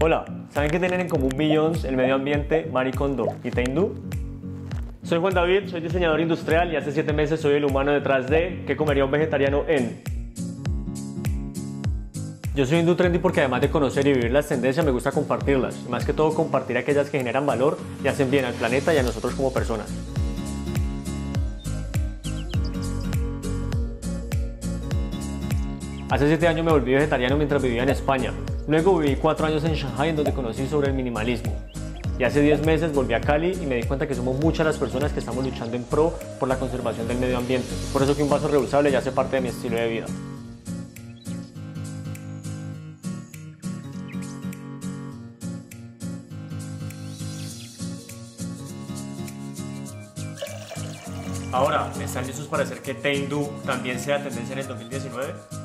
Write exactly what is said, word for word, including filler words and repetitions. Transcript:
Hola, ¿saben qué tienen en común Beyoncé, el medio ambiente, Marie Kondo y Tendú? Soy Juan David, soy diseñador industrial y hace siete meses soy el humano detrás de ¿Qué comería un vegetariano en? Yo soy Hindú Trendy porque además de conocer y vivir las tendencias me gusta compartirlas, y más que todo compartir aquellas que generan valor y hacen bien al planeta y a nosotros como personas. Hace siete años me volví vegetariano mientras vivía en España. Luego viví cuatro años en Shanghai en donde conocí sobre el minimalismo. Y hace diez meses volví a Cali y me di cuenta que somos muchas las personas que estamos luchando en pro por la conservación del medio ambiente. Por eso que un vaso reusable ya hace parte de mi estilo de vida. Ahora, ¿están listos para hacer que Tendú también sea tendencia en el dos mil diecinueve?